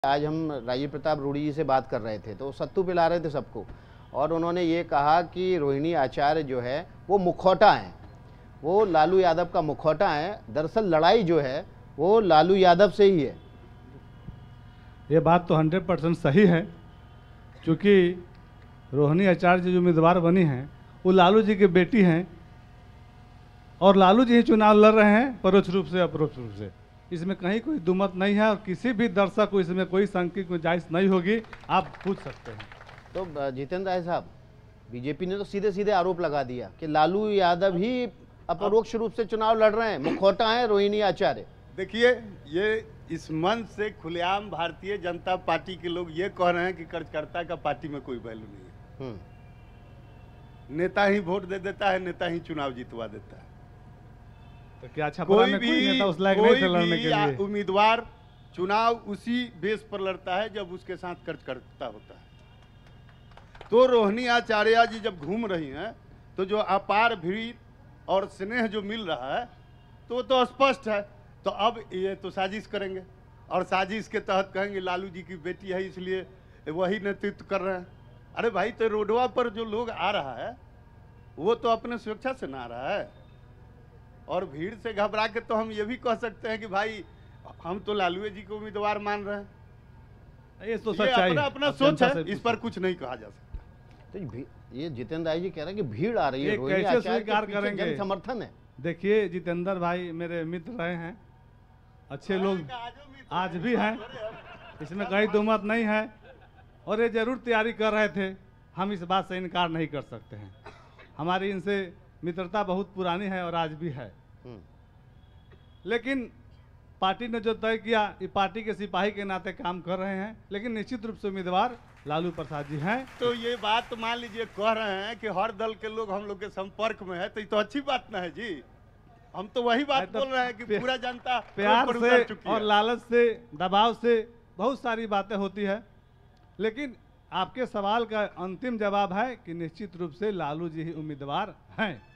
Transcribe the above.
आज हम राजीव प्रताप रूडी जी से बात कर रहे थे तो सत्तू पिला रहे थे सबको, और उन्होंने ये कहा कि रोहिणी आचार्य जो है वो मुखौटा है, वो लालू यादव का मुखौटा है। दरअसल लड़ाई जो है वो लालू यादव से ही है। ये बात तो 100% सही है, क्योंकि रोहिणी आचार्य जो उम्मीदवार बनी हैं वो लालू जी की बेटी हैं और लालू जी ही चुनाव लड़ रहे हैं, परोक्ष रूप से अपरोक्ष रूप से। इसमें कहीं कोई दुमत नहीं है और किसी भी दर्शक को इसमें कोई शंका की गुंजाइश नहीं होगी, आप पूछ सकते हैं। तो जितेंद्र राय साहब, बीजेपी ने तो सीधे सीधे आरोप लगा दिया कि लालू यादव ही अपरोक्ष रूप से चुनाव लड़ रहे हैं, मुखौटा है रोहिणी आचार्य। देखिए, ये इस मंच से खुलेआम भारतीय जनता पार्टी के लोग ये कह रहे हैं कि कार्यकर्ता का पार्टी में कोई वैल्यू नहीं है। नेता ही वोट दे देता है, नेता ही चुनाव जितवा देता है। तो क्या छपरा में कोई नेता उस लायक नहीं थे लड़ने के लिए? उम्मीदवार चुनाव उसी बेस पर लड़ता है जब उसके साथ कार्यकर्ता होता है। तो रोहिणी आचार्य जी जब घूम रही हैं तो जो अपार भीड़ और स्नेह जो मिल रहा है तो स्पष्ट है। तो अब ये तो साजिश करेंगे और साजिश के तहत कहेंगे लालू जी की बेटी है इसलिए वही नेतृत्व कर रहे हैं। अरे भाई, तो रोडवा पर जो लोग आ रहा है वो तो अपने स्वेच्छा से ना आ रहा है, और भीड़ से घबरा के तो हम ये भी कह सकते हैं कि भाई हम तो लालू जी को उम्मीदवार मान रहे हैं। ये तो सच्चाई है, अपना सोच है, इस पर कुछ नहीं कहा जा सकता। तो ये जितेंद्र राय जी कह रहे हैं कि भीड़ आ रही है, कैसे स्वीकार करेंगे? समर्थन है। देखिए, जितेंद्र भाई मेरे मित्र रहे हैं, अच्छे लोग आज भी हैं, इसमें कहीं दुमत नहीं है, और ये जरूर तैयारी कर रहे थे। हम इस बात से इनकार नहीं कर सकते हैं, हमारी इनसे मित्रता बहुत पुरानी है और आज भी है। लेकिन पार्टी ने जो तय किया, ये पार्टी के सिपाही के नाते काम कर रहे हैं, लेकिन निश्चित रूप से उम्मीदवार लालू प्रसाद जी हैं। तो ये बात मान लीजिए कह रहे हैं कि हर दल के लोग हम लोग के संपर्क में है, तो ये तो अच्छी बात ना है जी। हम तो वही बात बोल रहे हैं कि पूरा जनता प्यार से और लालच से, दबाव से बहुत सारी बातें होती है, लेकिन आपके सवाल का अंतिम जवाब है कि निश्चित रूप से लालू जी ही उम्मीदवार हैं।